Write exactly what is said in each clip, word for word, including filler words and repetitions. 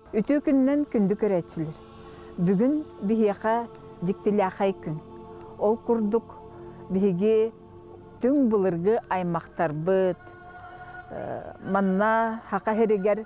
Үтü күннен күнді көрәтшілер. Бүгін бігеға диктіләқай күн. Ол күрдік біге түң бұлырғы аймақтар бұд. Манна хақа херегер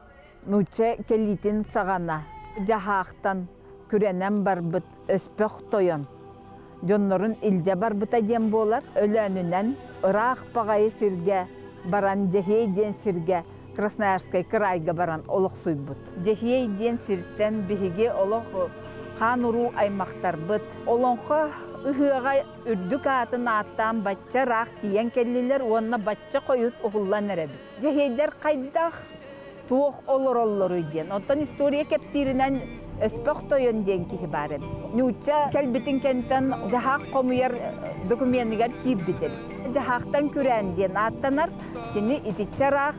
нуча келітін сағана. Жахақтан күренен бар бұд өспөқ тойын. Жонларын илже бар бұта ден болар. Өләнінен ұрақ бағайы сірге баран жехей ден сірге Красноярскай крайга баран олық суй бұд. Жехей ден сірттен біге олық қан ұру аймақтар бұд. Олонқы ұхыға үрдік атын аттан бачча рақ тиен келлилер, онына бачча қойыт ұғылан әрәбі. Жехейдер қайдақ туық олыр олыр өйден. Оттан история кепсирінен өспөқ тойын ден кейі бар әбі. Нұтча кәлбітін кенттен жағақ қомыяр документігер кейіп бітер. Жағақтан көрән ден аттанар, кені итітча рақ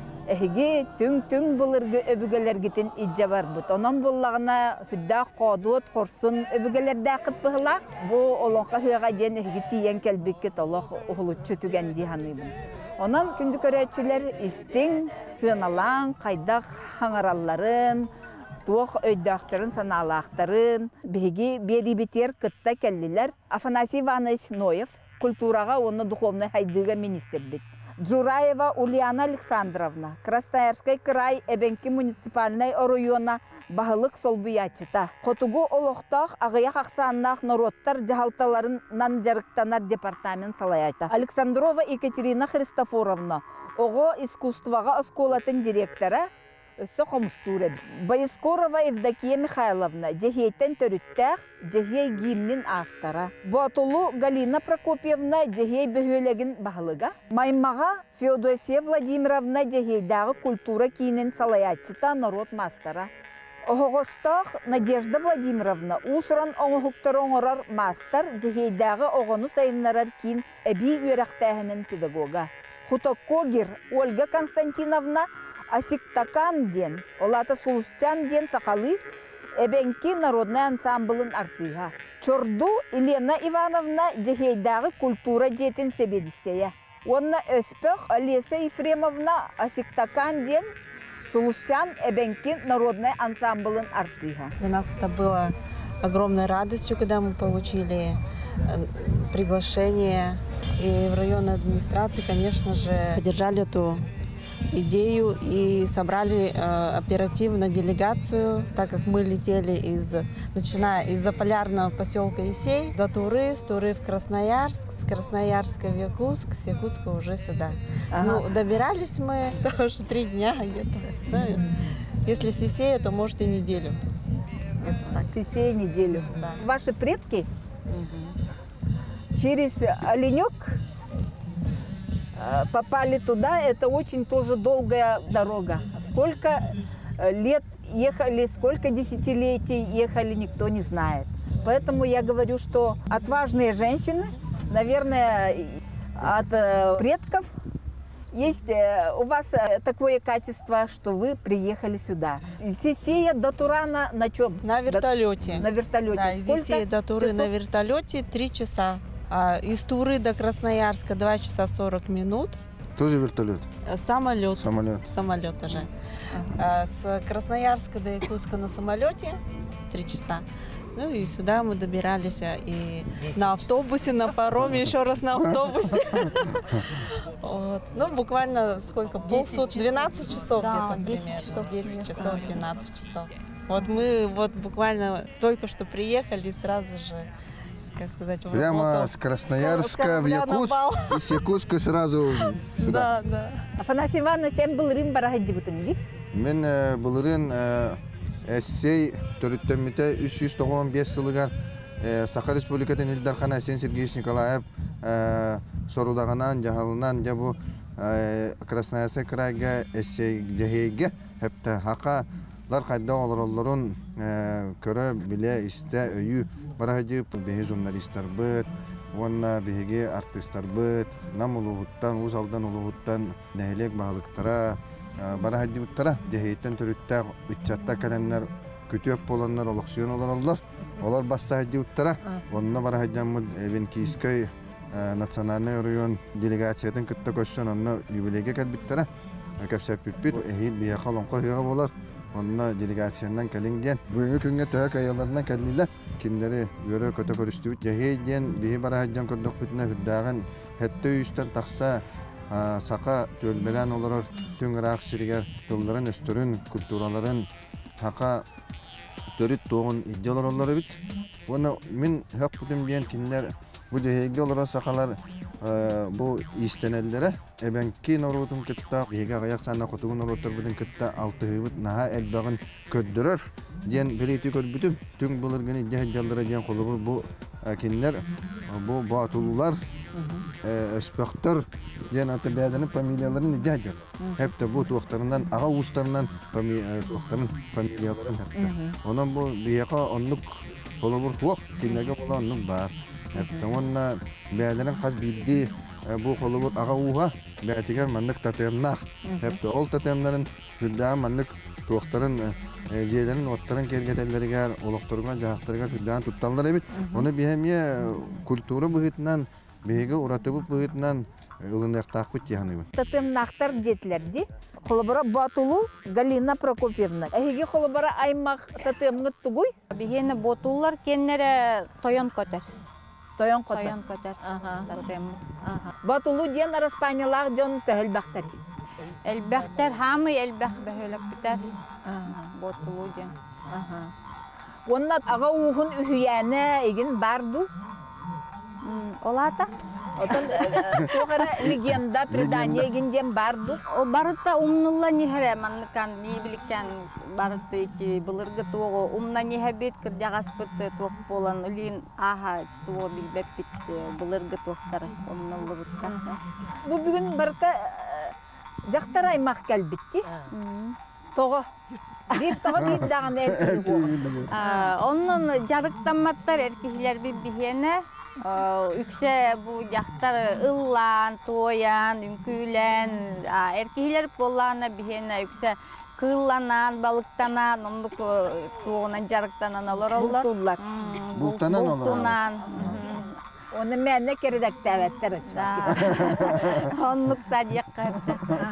Эһиги түң-түң бұлырғы өбігелергітін иджа бар бұд. Онан бұллағына хүддақ қодуыт, қорсын өбігелерді ақыт бұғылақ. Бұ олонқа хыға ден эһиги тиен кәлбеккет олық ұғылытчы түген дейханы бұн. Онан күнді көрәтшілер істің сыналан, қайдақ хаңаралларын, туық өйдақтарын, саналақтарын, беги бері бетер кытта кәллілер. Афанасий Иванович Ноев культураға оны духовный хайдыға министр бет. Джураева Ульяна Александровна, Красноярский край Эбенки муниципальной района бағылық солбуячыта. Қотугу олықтақ ағыя қақсаннақ народтар жағалталарынан жарықтанар департамент салайайта. Александрова Екатерина Христофоровна, оғы искусствоға осколатын директора, өсі қомыстуры. Байскорова Евдокия Михайловна, жехейтен төріттәқ, жехей гимнин автора. Батулу Галина Прокопьевна, жехей бөхөлегін бағылыға. Маймаға Феодосия Владимировна, жехейдағы культура кейінен салаятчыта народ мастера. Оғыстақ Надежда Владимировна, усыран оңығықтар оңырар мастер, жехейдағы оғыны сайынларар кейін әбей үйрақтәхінің педагога. Хутокогер Ольга Константиновна, Асиктакан ден, олата Сулусчан ден сақалы Эбенки народный ансамблын артыға. Чорду Елена Ивановна жехейдағы культура жетін себедісея. Онна өспөқ Олеся Ефремовна Асиктакан ден Сулусчан Эбенки народный ансамблын артыға. Для нас это было огромной радостью, когда мы получили приглашение. И в районной администрации, конечно же, поддержали эту идею и собрали э, оперативно делегацию, так как мы летели из, начиная из заполярного поселка Есей до Туры, с Туры в Красноярск, с Красноярска в Якутск, с Якутска уже сюда. Ага. Ну, добирались мы тоже три дня где-то. Да? Если с Есея, то может и неделю. Это так. С Есея неделю. Да. Ваши предки угу. через Оленек попали туда, это очень тоже долгая дорога. Сколько лет ехали, сколько десятилетий ехали, никто не знает. Поэтому я говорю, что отважные женщины, наверное, от предков есть у вас такое качество, что вы приехали сюда. Из Есея до Турана на чем? На вертолете. До, на вертолете. Да, из Есея до Туры на вертолете три часа. А из Туры до Красноярска два часа сорок минут. Тоже вертолет? Самолет. Самолет. Самолет уже. А с Красноярска до Якутска на самолете три часа. Ну и сюда мы добирались и на автобусе, на пароме, еще раз на автобусе. Ну буквально сколько? Полсуток, двенадцать часов где-то примерно. десять часов, двенадцать часов. Вот мы вот буквально только что приехали сразу же. Как сказать, прямо с Красноярска в Якутск, и с Якутска сразу сюда. Да, да. Афанасий Иванович, чем был Рим барахаджи бутынги? Мен был Рим эссей төрүттөмүтө үч жүз тогон беш жылыгар Саха Республикатын Илдархан Асен Сергеевич Николаев сорудагынан жахалынан жабу Красноярск крайга эссей жахейге хепте хака лар кайда олоролорун көрө биле исте өйү барахаджи беги журналисттер быт, онна беги артисттер быт, нам улугуттан, узалдан улугуттан нехелек багылыктара барахаджи буттара жахейттен төрүттө үччатта каленнер күтөп болоннор олоксуон олороллор. Олар бассаhaджи буттара, онна барахаджаммыт Эвенкийский национальный район делегациятын кытта көшсөн, онна юбилейге келбиттара. Кепсеп биппит, эхил бияка лонко хыга болар. Onunla delegasiyondan kalingen. Bugünkü günge tühek ayarlarından kalliler. Kimleri göre kötü körüstüvüt yahiyyen bihi barahaccan kurduk bütüne hüddağın hette üstten taksa saka tölbelen olur tüm ırak siriger tılların üstürün kulturaların haka törüt doğun iddialar onları bit. Bunu min hak bütün biyen kimler bu deheyli olarak sakalar bu istenellere ebenki norutun kıtta bihiga gayak sana kutugun norutur budun kıtta altı hıvıt naha elbağın köddürür diyen biriti körbütüm tüm bulurgını cehjallara diyen kolubur bu kimler bu batulular öspektör diyen atı beğedenin familyaların cehjal hep de bu tuğuklarından ağa uçlarından tuğukların familyaların hep de onun bu bihaka onluk kolubur tuğuk kimlerge bola onluk var hep de onunla beğedenin kaz bildiği bu kolubur ağa uğa beğetiger manlık tatemnak hep de ol tatemlerin hüddağı manlık tuğukların Jeylerin otların kergetelleri gar, olukturgan jahaktarga hüddağı tuttanlar ebit. Onu bihemiye kulturu bıhıtından, bihiga uratıbı bıhıtından ılınıqtaq bit yahanı. Tatemnaktar детlerди. Холобара Батулу Галина Прокопьевна. Эһиги холобара аймак татемгыт тугуй. Бихене ботуллар кеннере тоян көтер. Тоян кота. Тоян көтер. Ага. Татем. Ага. Батулу диен араспанялар жон тәһелбәхтәр. Элбәхтер хамы элбәх бәһөләп битәр. Ботулу ден. Ага. Онна ага ухун үһүяне иген барду. Олата. Отон тухара легенда предание иген дем барду. О барытта умнулла нихере манкан нибиликкән барытты ити былыргы туого умна нихебет кырҗагаспыт туок болан улин аха туого билбеп битте былыргы туоктар умнулла бутта. Бу бүгүн барта жактар аймак келбитти. Того. Бир того бир даган эркек. Onun jarıktamattар erkekler bir bihene ükse bu jақтар ыллан, тоян, үңкүлен, erkekler bollarına bihene ükse kıllanan, balıktanan, onluk tuğunan jarıktanan olur onlar. Bultullar. Bultanan olur. Bultunan. Onu menne keredek davetler Onluk da yakkardı.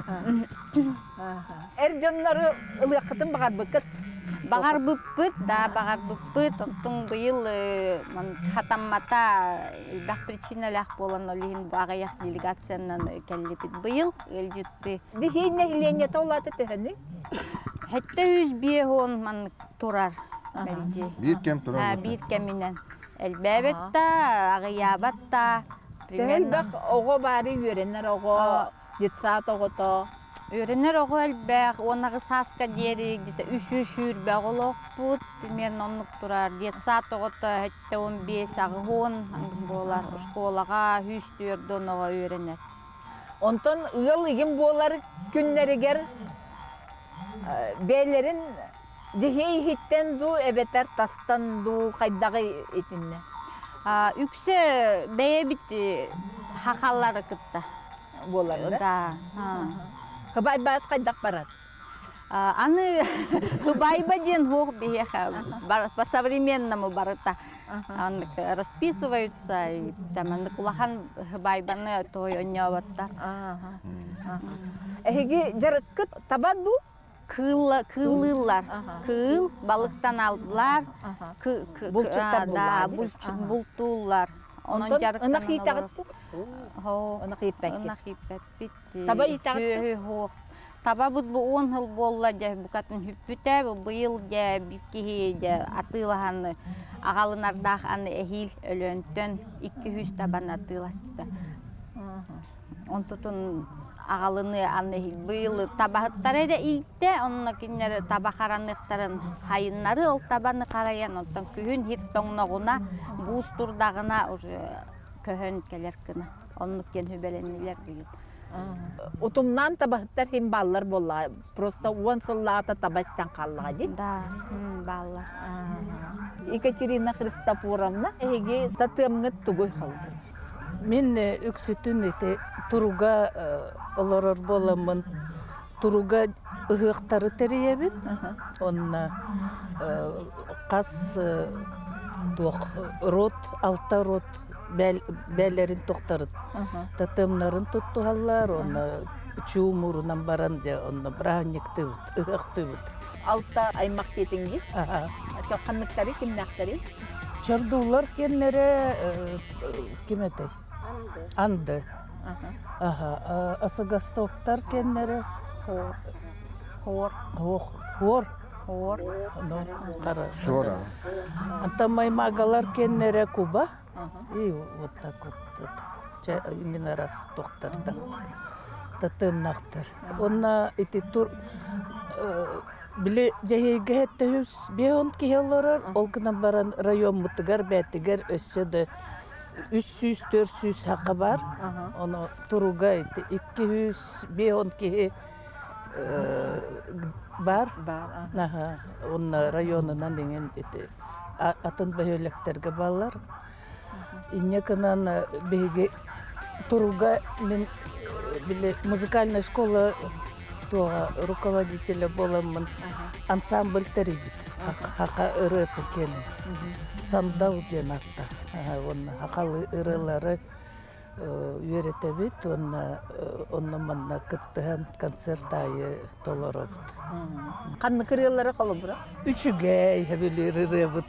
Erjonları ılıqıtın bağar bıkıt. Бағар бұппыт, да, бағар бұппыт, оттың бұйыл хатаммата бақ причиналақ болан олейін бағаяқ делегациянан кәллепет бұйыл, өл жетті. Дихейне хилене таулаты төхіні? Хәтті үз бие он ман тұрар. Bir kem turar. Bir kemінен. Әлбәбетті, ағиябатта. Төхіл бақ оғы бары үйренер, оғы жетсат оғыто. Öğrenir oğu elbək, onağı saska diyerek, üç-üç ürbək olaq bud, примерно onluk durar. Детсат oğuta, hətta on beş ağı on, bolar, şkolağa, hüstürdü onağı öğrenir. Ondan ığıl igen bolar günleriger beylerin cihey hitten du, ebeter tastan du, qaydağı etinne. Ükse beye bitti, hakalları kıtta. Bolar da? Da. Hıbay bayat qaydak barat? Аны хыбайба ден хоқ беха, по современному барыта. Расписываются, и там аны кулахан хыбайбаны той оняваттар. Эһиги жарыккыт табаду? Кылылар, кыл, балыктан алдылар, Булчуктар булар. бултулар. Онтон ынак хитагытту? Хо, ынак хитпәкке. ынак хитпәкке. Таба хитагытту? Хоқ. Таба бұд бұ он хыл болла жа бұқатын хүппіті, бұйыл жа бүккеге жа атылағаны ағалынардақ аны әхил өлөнтөн икки хүз табан атыласыпты. Онтутун ағалыны аны әхил бұйыл табағыттар әрі илтті, онына кеннері табақаранықтарын хайыннары ол табаны қараян, онтан күйін хит тоңнағына бұз тұрдағына көхін келер кіна. Онны кен хүбәленелер бұйыл. Утумнан табахтар хим баллар болла. Просто он сыллата табастан қаллыға дейд? Да, баллар. Екатерина Христофоровна эге татымны тугой қалды. Мен үксүтүн эте туруга олорор боламын. Туруга ыгыктары теребит. Онна кас туох рот, алта рот бәлерин тоқтарыд. Татымнарын туттуғалар, оны чуумурунан баран же онно браанниктыбыт, ыактыбыт. Алта аймак кетинги. Аха. Ата канныктары кимнактары? Чордуулар кеннере киметей? Анды. Аха. Асыгастоктар кеннере? Хор. Хор. Хор. Хор. Хор. Ну, кара. Сора. Anta маймагалар кеннере Куба. И вот так вот. Че именно раз тоқтарда. Татымнақтар. Онна ити тур биле жайге төс беон киеллорор олкынан баран район мутыгар бәтигер өссөдө үч жүз төрт жүз хакы бар. Оны туруга ити эки жүз беон ки бар. Бар. Аха. Онна районунан деген ити атын бөйөлектерге баллар. Инеканан беге туруга мен биле музыкальная школа туга руководителя боламын. Ансамбль терибит. Хака ырыты кені. Сандал женатта. Онна хакалы ырылары үйретебит. Онна онна манна кыттыган концерт айы толоробут. Канны кырыялары калып бара? Үчүгэй хабилер ырыбыт.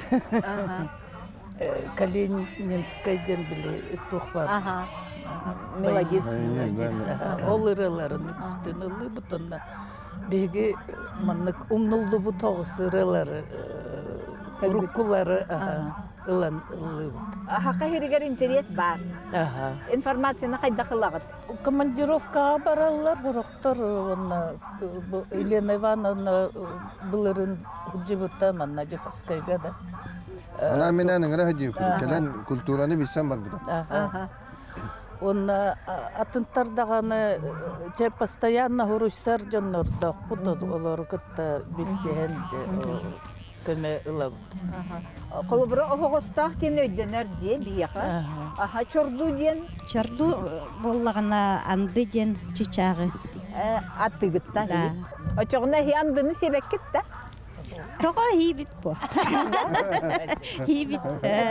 Калининскайден биле тухпар. Ага. Мелодис. Ол ырыларын үстүн ылыбыт. Онна беги маннык умнулду бу тогус ырылары. Уруккулары ылан ылыбыт. Хака херигер интерес бар. Аха. Информацияны кайда кылагыт? Командировкага баралар, бороктор, онна Елена Ивановна былырын жибытта манна Жакускайга да. Ана менен ыңыра хажи келен культураны билсем бар буда. Аха. Онна атынтардаганы че постоянно хурушсар жоннордо хутод олор кытта билсен же көмө ылабыт. Колубра огостак кен өйдөнөр дие бияка. Аха чорду ден. Чорду боллагана анды ден чичагы. Аттыгытта. Очогуна хиандыны себеккет да. Тога хибит бу. Хибит.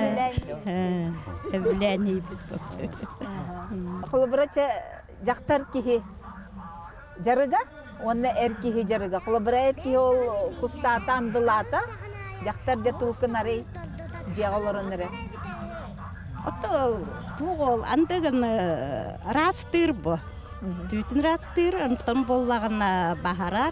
Эблен хибит бу. Колубра че жактар кихи жарыга, онна эркихи жарыга. Колубра эрки ол кустата андылата. Жактар жатулкынары диаголорунары. Ото тугол андыгын растыр бу. Түтүн растыр, антон боллагана бахарар.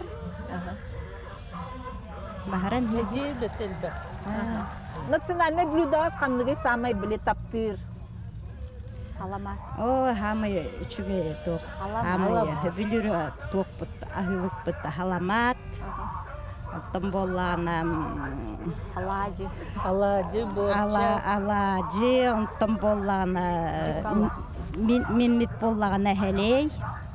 Бахаран Еди бетелбе. Национальное блюдо канныгы самый биле таптыр. Халамат. О, хамы чүге ток. Хамы билүрө ток бут, ахылык бут, халамат. Антон боллагана Халаджи. Аладжи борча. ала алажы, антон боллагана минмит боллагана хелей.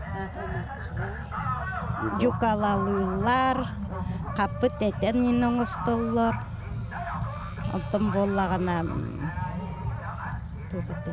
Жукалалылар, капыт этен иноңостоллор. Антон боллагана тугаты.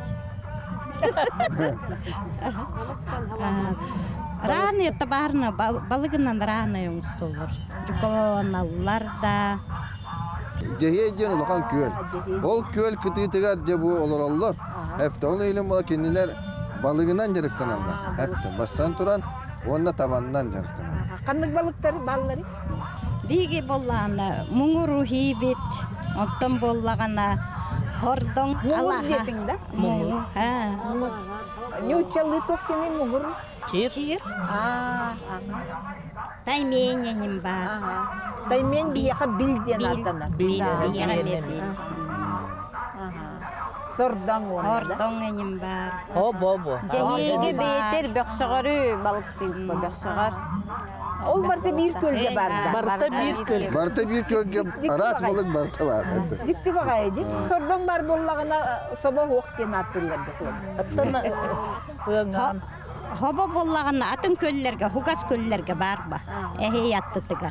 Раны табарна балыгынан раны оңостоллор. Жукалалылар да. Жехе жен улахан көөл. Ол көөл кытыйтыгар же бу олороллор. Хепте ол илим бола кеннилер балыгынан жарыктан алдар. Хепте бастан туран онна табандан жарыктан алдар. Каннык балыктары баллары? Биги боллагана муңуру хибит, онтон боллагана хордон алаха. Муңур детиң да? Муңур. Ха. Нючалы тоқтыны муңур. Чир. А, Таймененим бар. ага. Таймен бияка билден атана. Бияга бил. Сордан оны да. Хордон эним бар. О, бобо. Жайыге бейтер бөксөгөрү балык дейт, бөксөгөр. Ол барта бир көлге барда. Барта бир көл. Барта бир көлге рас болуп барта бар. Жикти багайды. Сордан бар боллагына соба уктен аттыларды кылып. Аттана ыаңан. Хоба боллагана атын көллерге, хугас көллерге барба. Эхе яттытыгар.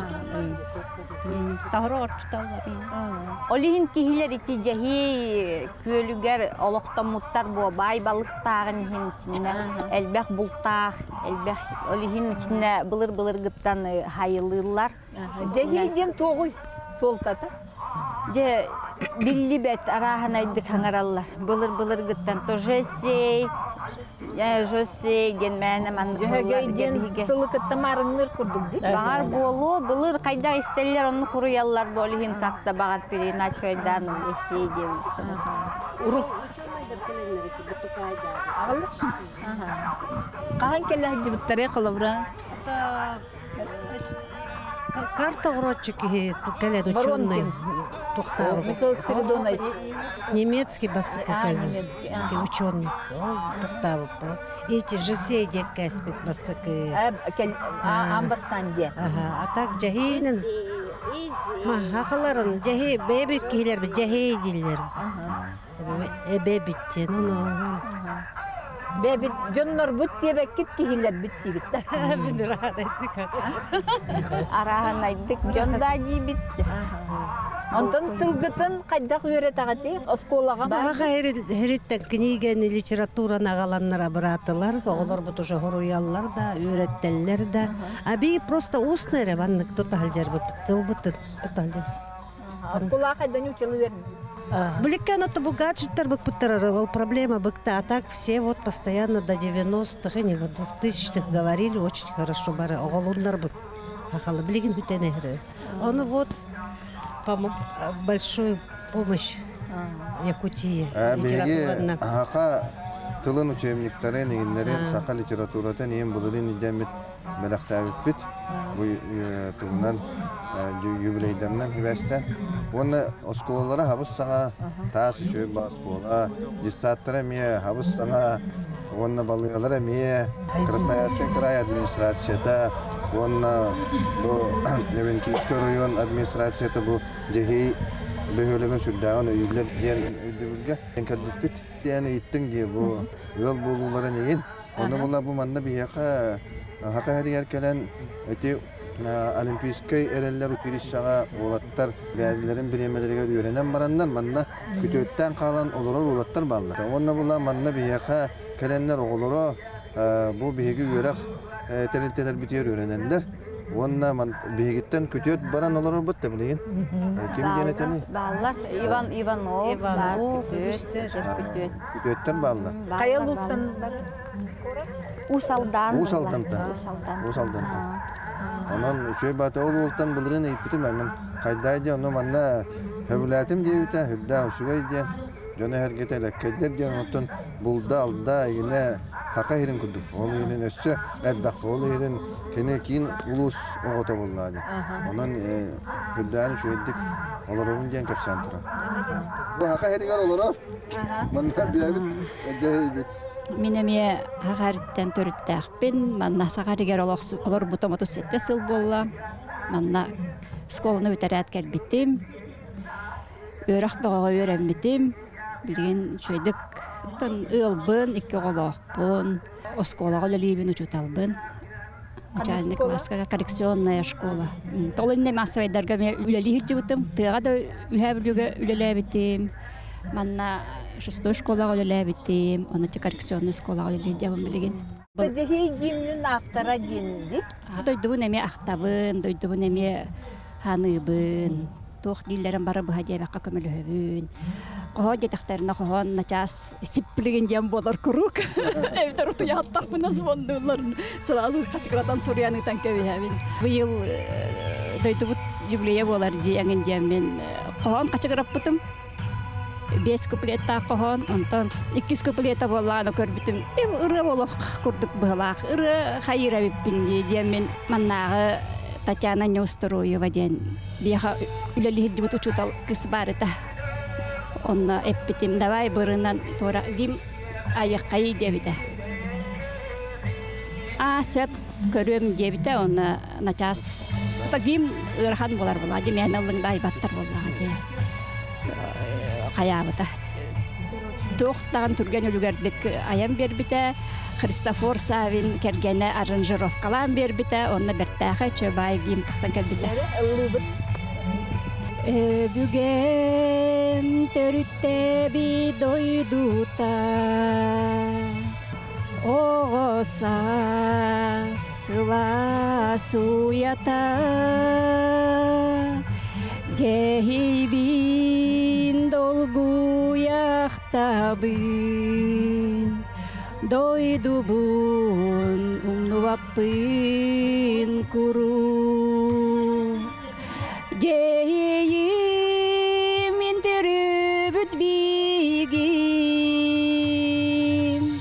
Тахро орталар. Олихин кихилер ити жахи күөлүгер олоктомуттар бу бай балыктагын хин içinde элбек бултак, элбек олихин içinde былыр-былыр гыттан хайылылар. Жахиден тогуй солтата. Же билли бет араханайды каңараллар. Былыр-былыр гыттан тоже сей Я Жосе ген мәне ман Жөһөгөйден тылыкытта марыңныр курдук ди. Багар болу, былыр кайда истеллер оны куруяллар болихин какта багар переначойдан эсей деп. Урук. Кахан келе жибиттаре кылыбра. Карта уродчики келед ученый Тухтаров. Михаил Спиридонович. Немецкий басыка немецкий ученый. Тухтаров. Эти же сейдек каспит басыки. Амбастанде. Ага, а так жахинин. Ма хакаларын жахи бебик килер би жахи дилер. Э бебиттен оно. Бебит жоннор бут тебек кит кихилер бит тигит. Мен радайдык. Арахан айдык жонда жибит. Онтон тылгытын кайдак үйрөт агати осколага. Бага хереттен книген литератураны агаланнара братылар, олар бут уже хоруяллар да, үйрөттеллер да. А би просто устный раваннык тоталдер бут, тылбыт тоталдер. Осколага кайдан учылы бердиз. Бликан это бу гаджеттер бык путарывал, проблема бык-то, а так все вот постоянно до девяностых и не в двухтысячных говорили очень хорошо, бары оголундар бык. Ахала блигин бютенегры. Он вот большую помощь Якутии литературно. Аха тылын учебниктары негеннерен сака литературатын эң булырын идемит белактабит бит. Бу тугунан юбилейдернен хибестен. Оны осколлары хабыс саңа тас үшөй баскола, дистаттары мие хабыс саңа, оны балыялары мие Красноярский край администрацияда, оны Левентинский район администрацияда бұл жехей бөхөлігін сүрдәғын өйілер ден өйдібілге. Енкәдбіп бит, дені иттің де бұл өл болулары неген. Оны бұла бұл манда бияқа хақа әрігер кәлен өте Олимпийский эреллер училищага олаттар бәрләрен биремелерге өйрәнән бараннан манна күтөттән калган олорор олаттар барлар. Онна була манна бияка келеннәр оголоро бу биге үрәк тәрелтәләр битер өйрәнәләр. Онна ман бигеттән күтөт баран олорор битте билген. Ким генетәне? Баллар Иван Иванов, Иванов, күтөт. Күтөттән баллар. Каялустан Усалдан. Усалдан. Усалдан. Онан үчөй бата ол олтан булырын эйпитим мен кайдайда оны манна хөвләтим дейүтә хүддә үсүгәй дигән жона хәргәтәләр кәдер дигән отын булда алда ине хака хирин күдүк ол ине өссө әдбак ол ине кене кин улус огото буллады онан хүддән шөйдик олорун дигән капсан тора бу хака хиригәр олоро манна биябит әҗәйбит Минеме хагартан төрүттәхпин, манна сагаригер олор бутомату сетте сыл болла. Манна школаны үтәрәт кәлбитим. Өрәх багага өйрәнбитим. Билген чөйдик тан ылбын, ике голохпын. Осколага лебин учуталбын. Начальный класска коррекционная школа. Толынне массовайдарга ме үлелихи җибитим. Тыга да үһәбүлүгә үлеләбитим. Манна шестой школа үлеләбитим, оны те коррекционный школа үлеләбитим билген. Дехи гимнин автора гинди. Дойду неме ахтабын, дойду неме ханыбын. Тох дилләрен бары бу хәдиябәккә көмөлөбүн. Кохоҗа тахтарына кохон начас сиплеген дем болар курук. Эвтер ту яттак бу назвондулар. Сразу качкратан суряны танкебин. Быел дойду юбилей болар дигән деммен кохон качкыраппытым. Бес куплетта кохон, онтон икки куплетта болланы көрбүтүм. Ыры болох курдук былак, ыры хайыра биппинди деммен маннагы Татьяна Неустроева ден. Бияха үлелихил жибут учутал кыз бар эта. Онна эппитим давай бырынан тора гим аяққай дебиде. А сөп көрөм дебиде, онна начас гим ырхан болар бола, гим янылыңдай баттар боллага де. Каябыта. Тоқтаған түрген үлгердік аян бербіте, Христофор Савин кергені аранжировкалан бербіте, онна бертәхі чөбай гим қақсан келбіте. Бүгем төрітте би дойдута, оғоса сыла суята, жехибин долгу яқтабын, дойду бун умнуаппын куру. Дейим мен теребіт бигим,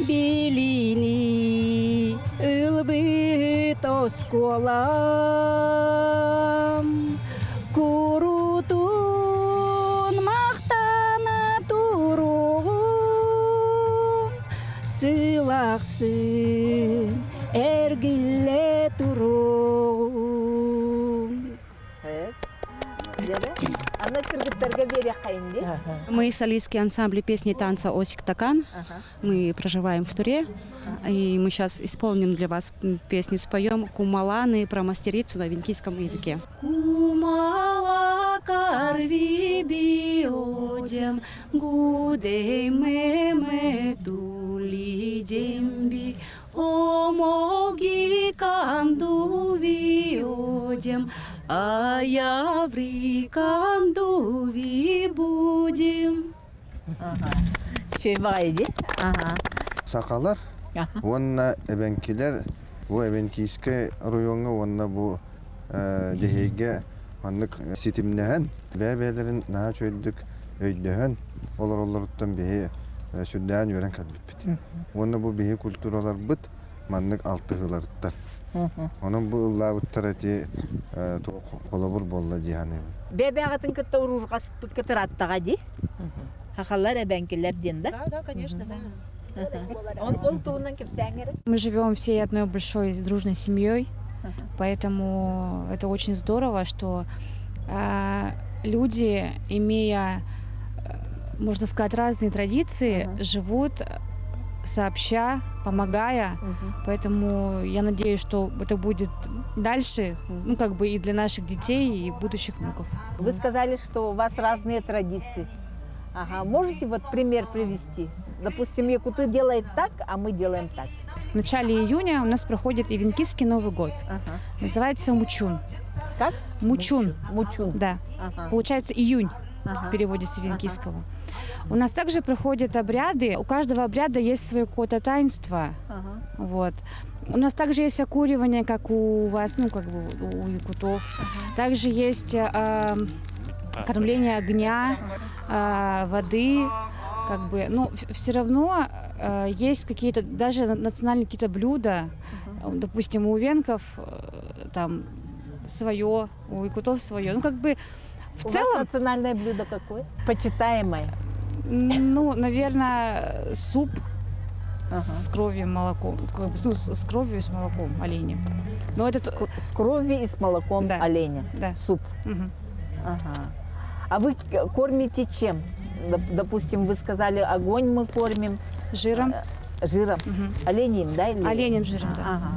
белини ылбыт осколам, курутун мақтана туруғым, сылақсын әргілі туруғым. Ана кыргыттарга бере кайынды. Мы солистский ансамбль песни и танца «Осик Такан». Мы проживаем в Туре. И мы сейчас исполним для вас песню, споем «Кумаланы» про мастерицу на венкийском языке. Кумала карви биодем, гудей меме тули демби, омолги канду виодем, а я в канду ви будем. Şey bağıydı. Aha. Сақалар, онна эбенкилер, bu эбенкийский районга онна bu дехеге аннык ситимнehen бәбәләрен наһа чөйдүк өйдәһен олар оларыттан бе сүдән йөрән калбит. Онна bu бе культуралар бит маннык алтыгыларыттан. Onun bu ıllavıttarati kolabur bolla diyane. Бәбәгатын кытта урургас кытыраттага ди. Хахаллар эбенкилер динда. Да, да, конечно, да. Он ол туунан кепсәңер. Мы живем всей одной большой дружной семьей, поэтому это очень здорово, что э, люди, имея, можно сказать, разные традиции, uh-huh. живут сообща, помогая. Uh-huh. Поэтому я надеюсь, что это будет дальше, uh-huh. ну как бы и для наших детей, и будущих внуков. Вы сказали, что у вас разные традиции. Ага, можете вот пример привести? Допустим, Якуты делает так, а мы делаем так. В начале июня у нас проходит и венкийский Новый год. Ага. Называется Мучун. Как? Мучун. Мучун. Да. Ага. Получается июнь ага. в переводе с венкийского. Ага. У нас также проходят обряды. У каждого обряда есть свое какое-то таинство. Ага. Вот. У нас также есть окуривание, как у вас, ну как бы у якутов. Ага. Также есть э, кормление огня, э, воды. Как бы, ну, все равно э, есть какие-то, даже национальные какие-то блюда, uh-huh. допустим, у венков э, там свое, у якутов свое. Ну, как бы, в у целом... вас национальное блюдо какое? Почитаемое? Ну, наверное, суп uh-huh. с кровью и молоком, ну, с, с кровью и с молоком оленя. Но это... С кровью и с молоком да. оленя? Да. Суп? Uh-huh. Ага. А вы кормите чем? Допустим, вы сказали, огонь мы кормим. Жиром. Жиром. Угу. Оленем, да? Или... Оленем жиром, да. Ага.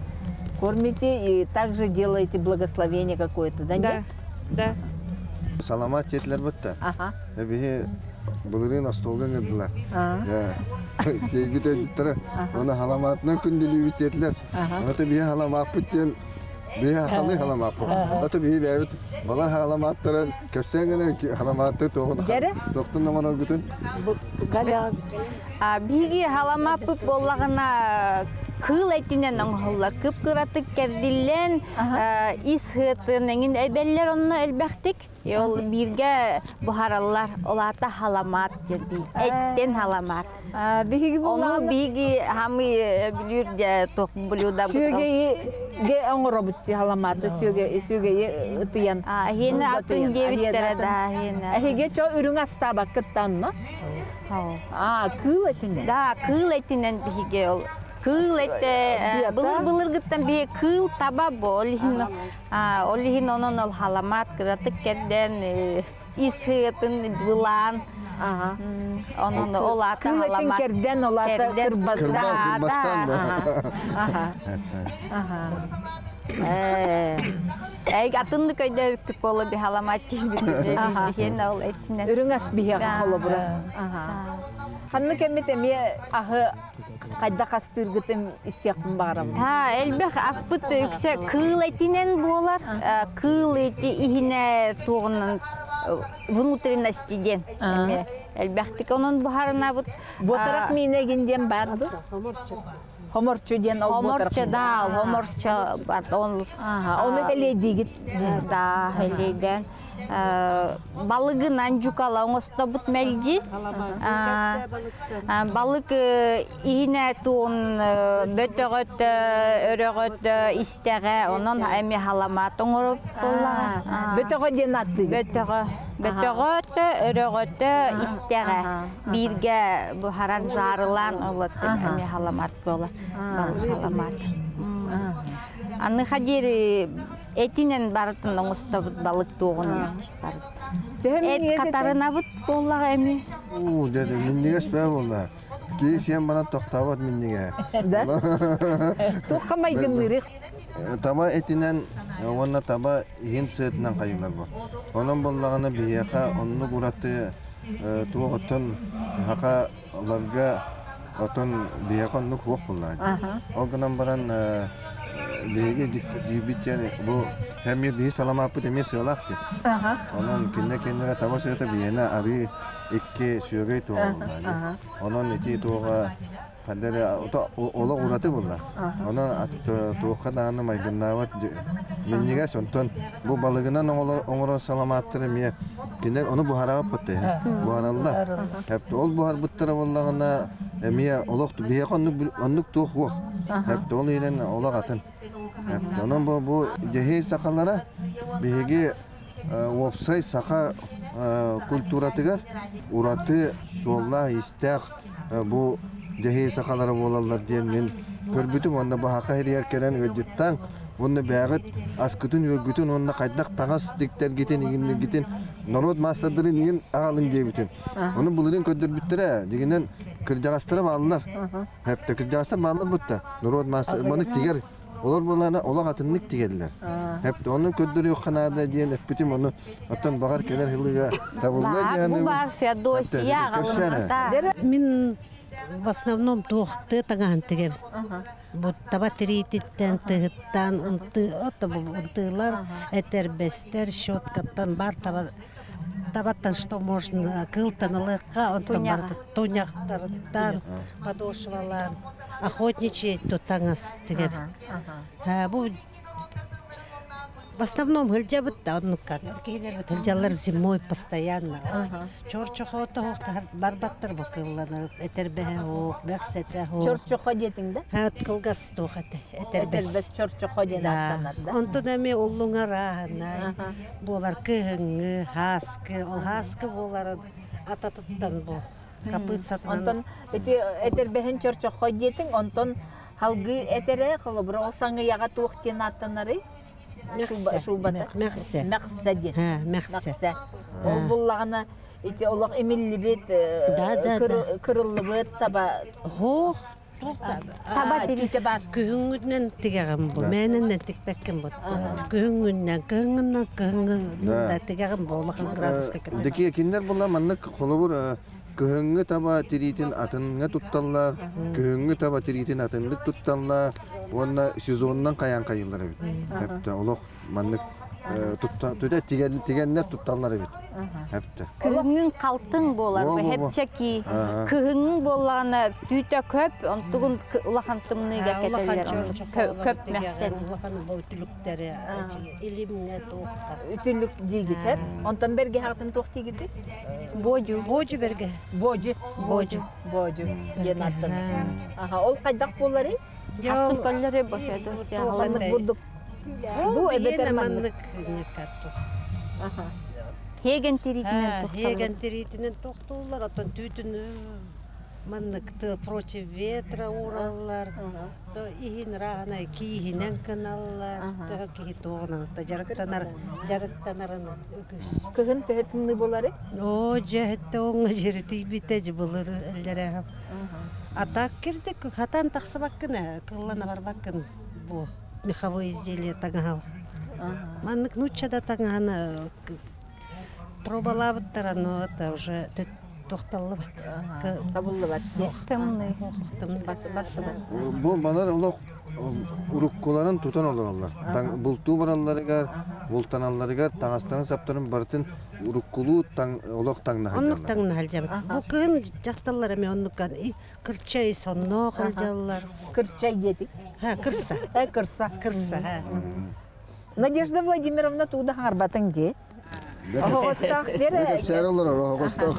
Кормите и также делаете благословение какое-то, да? Да, да. Саламат тетлер бітті. Ага. Эбихи бұлырын астолған еділер. Ага. Кейбіт әдіттері, оны халаматынан күнделі бітетлер. Оны да бихи халамат біттен бия халы халамат бу. Аты бии бәбит. Балар халаматтарын көпсәңгәне халаматты тоғын. Доктор наман алгытын. А биги халамат бу боллагына кыл этинен оңголлар кып кыратык кердилен ис хытын эңин эбеллер онны элбәхтик. Ол бирге бухараллар олата халамат дерби. Эттен халамат. Биги Оны биги хамы билүр дә ток блюда бу. Ге оңоробутти халаматы сүйге сүйге ытыян. А хена атын дебиттер да хена. Эге чо үрүң астаба кыттанно. А, кыл этинен. Да, кыл этинен биге ол. Кыл эте былыр-былыр гыттан бие кыл таба бол. А, олихин онон ол халамат кыратык керден исытын булан. Ага. Онон олата халамат. Кыл этин керден олата кырбастан. Кырбастан. Ага. Ага. Э. Эй, атынды көйдө боло би халамат чизбит. Хен ол этинен. Үрүң ас бие холо бура. Ага. Ханны кемете ме ахы кайда кастыргытым истекпин барам. Ha, элбек аспыт үксе кыл этинен болар. Кыл эти ихине тоғынан внутренностиден. Әлбәқтік оның бұхарына бұд. Ботарақ менегінден бар. Хоморчу ден ол ботарақ. Хоморчы да, хоморчы бар. Оны әлейдегіт. Да, әлейден. Балығынан жүкала оңыста бұт мәлді. Балық иіне туын бөтіғөт, өріғөт, істеғі, оның әмі халамат оңырып болаға. Бөтіғөт ден атты? Бөтіғі. Бөтіғөт, өріғөт, істеғі. Бірге бұхаран жарылан олыттың әмі халамат бола. Балық халамат. Анны қадер этинен барытын оңыста бұд балық туғын барыт. Эт қатарына бұд болаға әмі? Уу, деді, меннеге спәй болда. Кей сен бана тоқтабат меннеге. Да? Тоққамай гынлырық? Таба этинен, онна таба ең сетінен қайылар бұл. Оның болағына бейеқа, онны құраты туғытын хақа оларға отын бейеқа онны құқ болады. Ол күнен баран бейге дүйбіттен бұл әмі бейі саламапы деме сығылақты. Оның кенне-кеннеге таба сығыта бейені ары екке сүйегей туға болды. Оның еті туға қадары олы ұраты болды. Оның туыққа дағаны майгыннауат меннеге сонтон бұл балығынан оңыры саламаттыры ме кеннер оны бұхараға бұтты. Бұхаралда. Ол бұхар бұттыры болағына әмия олық бейеқ оннық туық оқ. Әпті ол елен олақ атын. Onun bu bu cehiz sakallara bihigi opsay saka kulturatıgar uratı solla istek bu cehiz sakallara bolarlar diyen men körbütüm onda bu haka hediye kelen öcütten bunu bağıt askıtın örgütün onda kaydak tagas dikter giten iginler giten narod masadırın igen ağalın diye bütün. Onu bulurun ködür bittire diginden kırcağastırı bağlılar. Hep de kırcağastır bağlılar butta. Narod masadırın bunu tiger. Olur bunlarına olak atınlık tigediler. Hep de onun köddürü yok kanada diyen bütün onu atan bakar kenar hılıga tabulda diyen. Bu var Феодосия ağılında. Min в основном тоқты таган тигер. Бу таба тирититтен тыгыттан унты ото бу унтылар этербестер щеткаттан бар таба табаттан что можно кылтанылыкка онтон бар тоняктардан подошвалар охотничий то таңас тигер. Бу в основном гылжабыт да оннуккан. Эркейлер бит гылжалар зимой постоянно. Чорчохото хохтар барбаттар бакылланы этербе хох, бексете хох. Чорчохо детиң да? Ха, кылгас тохате этербес. Этербес чорчохо ден аттанар да. Онтон эми уллуңара, болар кыгыңы, хаскы, ол хаскы болар ататыттан бу. Капыт сатынан. Онтон этербехин чорчохо детиң, онтон халгы этере кылыбыр ол саңы яга туох тен аттанары. Шубата. Мәхсә. Мәхсә ден. Ха, мәхсә. Ол буллагына ите олак эмилли бит, кырыллы бит таба. Хох. Таба тирите бар. Күңүннән тигәгән бу. Мененнән тикпәккән бу. Күңүннән, күңүннән, күңүннән тигәгән бу. Лахын градуска кенә. Деки киндер булла маннык холобур күңгө таба тиритин атынга тутталлар, күңгө таба тиритин атынлык тутталлар. Онна сезоннан каян кайыллар бит. Хепте олох маннык тутта төдө тигән тигәннәр тутталлар бит. Хепте. Күңүн калтын болар бу хепчеки. Күңүн болганы түтө көп, онтугун улахан тымныга кетелер. Көп мәхсәт. Улахан бу түлүктәре илимне тоқка. Үтүлүк дигит. Онтон берге хатын тох дигит. Божу. Божу берге. Божу. Божу. Божу. Янаттан. Аха, ол кайдак болары? Асыл көлләре бу Феодосия. Аллык бурдук. Бу эбетер маннык некату. Аха. Хеген тиритинен тоқталар. Хеген тиритинен тоқталар. Отон түтін манныкты против ветра ураллар. То ихин рағына киихинен каналлар. То кихи тоғынан. То жарықтанар, жарықтанарын үкіс. Кыгын төһетинни болары? О, жәхетті оңға жері тейбітәжі болыр әлдері. Атак кирдик, хатан тақсы баккына, кыллана бар баккын бу меховое изделие таңағы. Маннык нучада таңағаны пробалабыттар, но это уже тоқталлы бат. Табыллы бат. Тымны. Бу балар олох уруккуларын тутан олоралар. Бултуу баралларыгар, бултаналларыгар таңастаны саптарын бартын уруккулу таң олох таңна халжалар. Оннук таңна халжалар. Бу кын жакталлар эме оннуккан кырчай сонно халжалар. Кырчай дедик. Ха, кырса. Э, кырса. Кырса, ха. Надежда Владимировна туда харбатын де. Оғыстақ дере. Сәролар оғыстақ.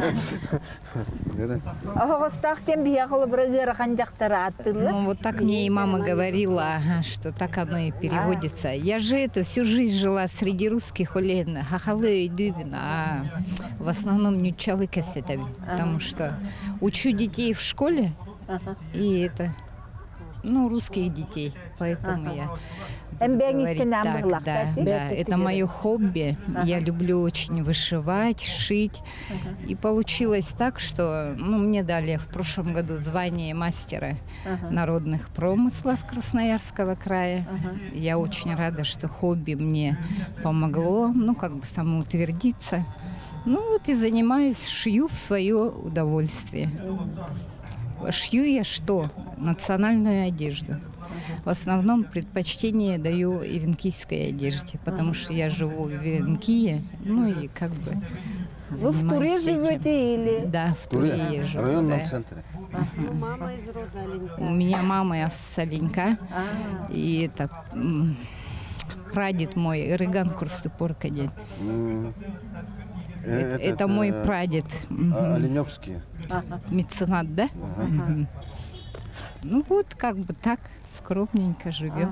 Оғыстақ тем бияқылы бір ғырған жақтары аттылы. Ну, вот так мне и мама говорила, что так оно и переводится. Я же это всю жизнь жила среди русских улен, хахалы и дубина, а в основном не чалыка все там, потому что учу детей в школе, и это, ну, русских детей, поэтому я... Говорить так, да, да, это мое хобби. Ага. Я люблю очень вышивать, шить. Ага. И получилось так, что ну, мне дали в прошлом году звание мастера ага. народных промыслов Красноярского края. Ага. Я очень рада, что хобби мне помогло, ну, как бы самоутвердиться. Ну, вот и занимаюсь, шью в свое удовольствие. Шью я что? Национальную одежду. В основном предпочтение даю ивенкийской одежде, потому что я живу в Ивенкие, ну и как бы вы в Туре живете или? Да, в Туре я живу. В районном центре. Мама из рода Оленька. У меня мама с Оленька, и это прадед мой, Ирыган Курступоркадень. Это, это мой прадед. Оленёвский. Меценат, да? Ага. Ну вот, как бы так, скромненько живем.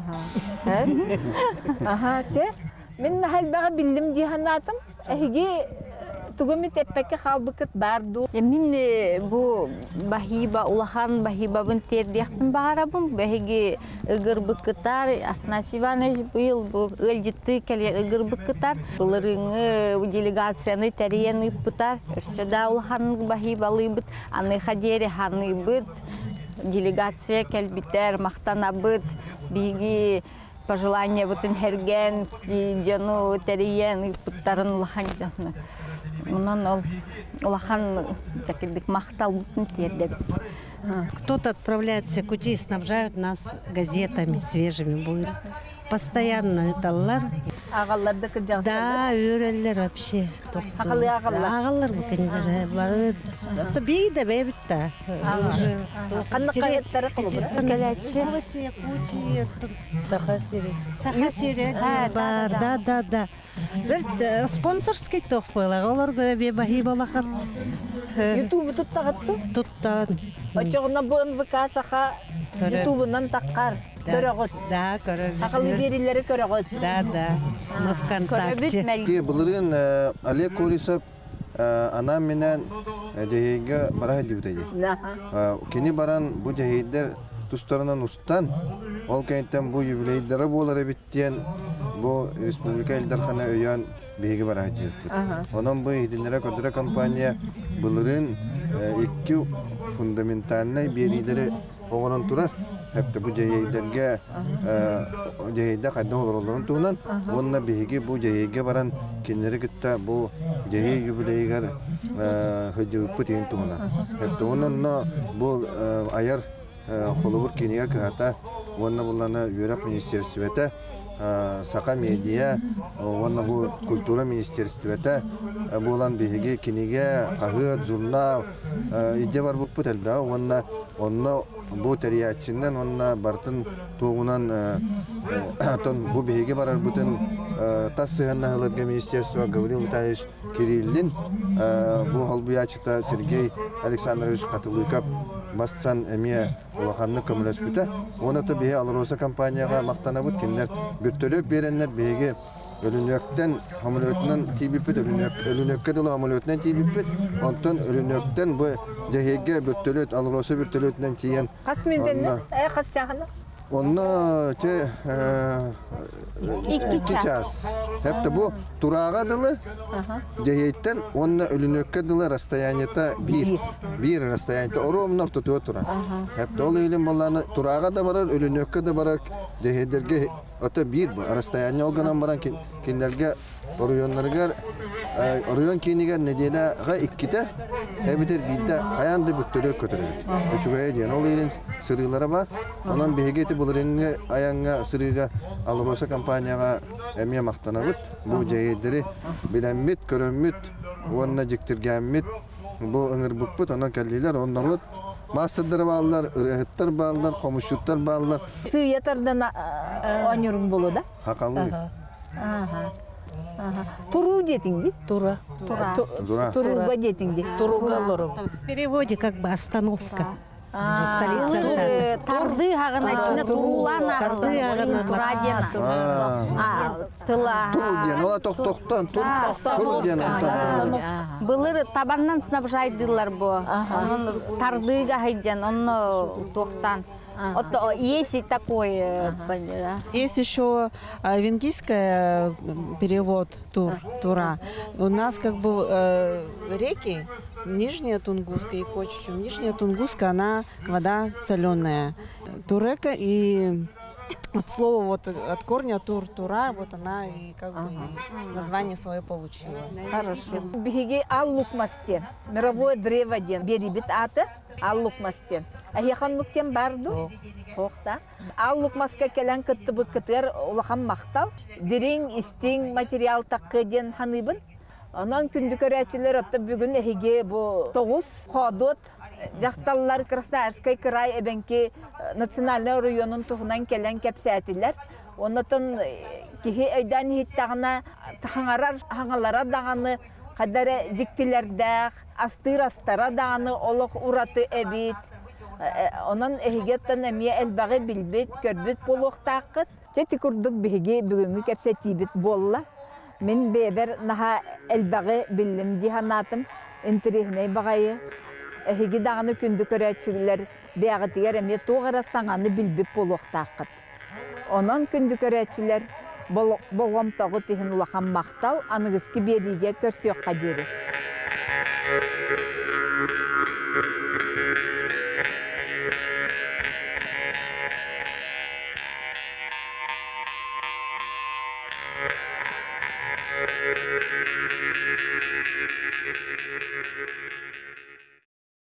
Ага, те, мен нахал бага билдим диханатым, эге тугуми теппеке халбыкыт барду. Мен бу бахиба, улахан бахибабын тердияқпын бағарабын, бәхеге ыгыр быкытар, Афнас Иванович был, бу ылжитты келе ыгыр быкытар, бұлырыңы делегацияны тәрияны бұтар, үшсөда улахан бахибалы бұт, аны хадері ханы бұт, делегация кәлбитер, мақтана бұт, биги пожелания бұтын херген, жану тәрияны бұттарын улахан жасны. Унан ол улахан таких мақтал бутын тердеп. Кто-то отправляется куда-то, снабжают нас газетами свежими будет. Постоянно это лар. Агалларды кыжак. Да, өрелер вообще. Агалы агаллар. Агаллар bu kendileri var. Это бейда бейбитта. Уже. Каннакаяттары кылып. Келечи. Кучи. Сахасирет. Сахасирет бар. Да, да, да. Bir спонсорский тоқ бойлар. Олар göre бахи балахар. YouTube туттагатты? Туттан. Очоғына бұн выкасаға YouTube-нан таққар. Көрөгөт. Да, көрөгөт. Ақылы берилері көрөгөт. Да, да. Мы ВКонтакте. Бұлырын Олег Курисов анам менен жайыға бара дебітеді. Кені баран бұл жайыдер тұстарынан ұстан, ол кәйттен бұл юбилейдері болар әбіттен бұл республика елдархана өйен бейгі бара дебітті. Онан бұл едінлері көдірі компания бұлырын екі фундаментальный берилері оғынан тұрар. Hepte bu cahiylerge cahiyde kayda olurların tuğunan onunla bihigi bu cahiye varan kendileri gitti bu cahiye yübüleyger hıcı pıtayın tuğunan. Hepte onunla bu ayar kolubur keniye kıhata onunla bunlarına Yörek Ministersivete Saka Medya onunla bu Kultura Ministersivete bu olan bihigi keniye kahıt, jurnal idde var bu pıtelde onunla onunla bu teriyatçından onunla bartın tuğunan bu bihigi barar bütün tas sıhhanna hılarga Ministerstva Gavril Vitalyevich Kirillin bu halbuyaçıta Sergey Alexandrovich Katılykap bassan emiye ulaqanны kömüles bite. Onu da bihi Alrosa kampaniyaga maqtana bud kinler bütölöp berenler bihigi ölünökten hamulötünden tibipit ölünökke dolu hamulötünden tibipit ondan ölünökten bu jahege bütölöt Alrosa bütölötünden tiyen. Kas mündenne? Ay kas çağını? Onunla te iki ças. Hep de bu turağa dılı cehetten onunla ölünökke dılı rastayaniyata bir. Bir rastayaniyata orumlar tutuyor tura. Hep de olu ilim ballarını turağa da barar, ölünökke de barar. Cehederge Ota bir bu. Расстояние olganan baran kinlerge rayonlarga rayon kiniga nedene ga ikkite ebiter bidde ayandı büktörök kötürübüt. Üçügeye diyen ol elin sırılara var. Ondan behegeti bulurenge ayanga sırıga Alrosa kampanyaga emiye maqtanabıt. Bu jeyedleri bilenmit, körönmüt, onna jiktirgenmit. Bu ıngır bukput, ondan kelliler, ondan but. Masterları bağlılar, ırıhıtlar bağlılar, komuşluklar bağlılar. Sığıyatardan oynurun bolu da? Hakallı. Туру детинди? Тура. Тура. Тура. Туруга детинди? Туруга лору. В переводе как бы остановка. Столица. Тарды хагына içine турулана. Тарды хагына. Тыла. Тур diyen, ola tok toktan, tur, tur diyen. Былыр табаннан снабжайдылар бу. Onun tardыга хайден, onu тоқтан. Вот есть такой. Есть еще венгийский перевод тур, тура. У нас как бы э, реки Нижняя Тунгуска и Кочечум. Нижняя Тунгуска, она вода соленая. Турека и от слова вот от корня тур, тура, вот она и как бы и название свое получила. Хорошо. Беги аллукмастен. Мировое древо ден. Берибит аты аллукмастен. Аяханлуктен барду. Тоқта. Аллукмаска келен кыттыбы кытыр улахан мақтал. Дерин истин материал таққы ден ханыбын. Онан күнді көрәчілер отты бүгін әйге бұл тоғыз қодот Жақталлар Красноярский край әбенке национальный районын тұғынан келен кәпсәтілер. Онытын кеге өйдан хиттағына тағаңарар хаңалара дағаны қадары жіктілердәқ, астыр-астара дағаны олық ураты әбет. Онын әйгеттен әмие әлбәғі білбет, көрбет болуқтақыт. Жеті күрдік бейге бүгінгі кәпсәтейбет болла. Мен бейбер наға әлбәғі білім диханатым, интерегіне бағайы. Әйге дағаны күнді көрәтшігілер бәғытігер әме тоғыра саңаны білбеп болуқтақыт. Онын күнді көрәтшілер болғам тағы тегін ұлақан мақтал, анығызки беріге көрсеуққа дері.